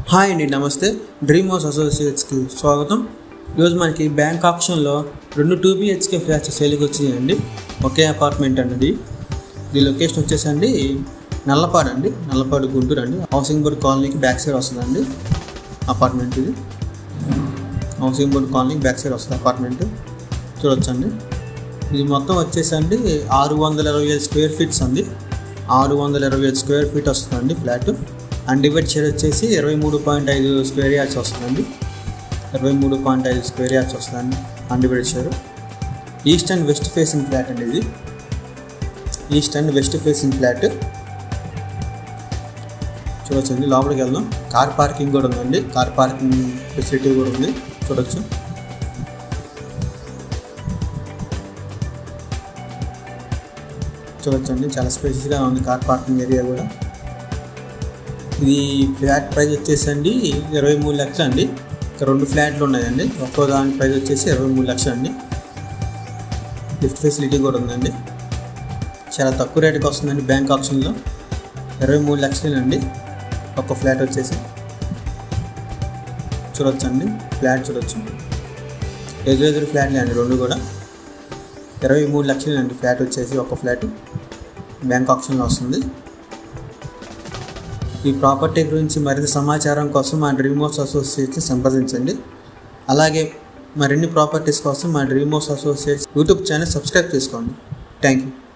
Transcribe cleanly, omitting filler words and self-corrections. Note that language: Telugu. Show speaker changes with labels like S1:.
S1: హాయ్ అండి, నమస్తే. డ్రీమ్ హౌస్ అసోసియేట్స్కి స్వాగతం. ఈరోజు మనకి బ్యాంక్ ఆప్షన్లో 2 2BHK ఫ్లాట్స్ సేల్కి వచ్చినాయండి. ఒకే అపార్ట్మెంట్ అండి. ఈ లొకేషన్ వచ్చేసండి నల్లపాడు గుంటూరు అండి. హౌసింగ్ బోర్డ్ కాలనీకి బ్యాక్ సైడ్ వస్తుందండి అపార్ట్మెంట్. ఇది హౌసింగ్ బోర్డ్ కాలనీకి బ్యాక్ సైడ్ వస్తుంది అపార్ట్మెంట్. చూడొచ్చండి. ఇది మొత్తం వచ్చేసండి 625 స్క్వేర్ ఫీట్స్ అండి. 625 స్క్వేర్ ఫీట్ వస్తుందండి ఫ్లాట్. అన్డివైడ్ షేర్ వచ్చేసి 23.5 స్క్వేర్ యార్డ్స్ వస్తుందండి. 23.5 స్క్వేర్ యార్డ్స్ వస్తుందండి undivided share. East and west facing flat అండి. ఇది east and west facing flat. చూడొచ్చండి. లోపలికి వెళ్దాం. కార్ పార్కింగ్ కూడా ఉందండి. కార్ పార్కింగ్ ఫెసిలిటీ కూడా ఉంది. చూడొచ్చు. చూడొచ్చండి. చాలా స్పేషియస్గా ఉంది కార్ పార్కింగ్ ఏరియా కూడా. ఇది ఫ్లాట్ ప్రైస్ వచ్చేసండి 23 లక్షలు అండి. ఇక్కడ 2 ఫ్లాట్లు ఉన్నాయండి. ఒక్కో దాని ప్రైస్ వచ్చేసి 23 లక్షలు అండి. లిఫ్ట్ ఫెసిలిటీ కూడా ఉందండి. చాలా తక్కువ రేటుకి వస్తుందండి బ్యాంక్ ఆప్షన్లో. 23 లక్షలు అండి ఒక్క ఫ్లాట్ వచ్చేసి. చూడొచ్చండి. ఫ్లాట్ చూడొచ్చు. ఎదురు ఫ్లాట్లే అండి 2 కూడా. 23 లక్షలు అండి ఫ్లాట్ వచ్చేసి. ఒక్క ఫ్లాట్ బ్యాంక్ ఆప్షన్లో వస్తుంది. ఈ ప్రాపర్టీ గురించి మరింత సమాచారం కోసం మా డ్రీమ్ హౌస్ అసోసియేట్స్ సంప్రదించండి. అలాగే మరిన్ని ప్రాపర్టీస్ కోసం మా dream house associates YouTube channel subscribe చేసుకోండి. Thank you.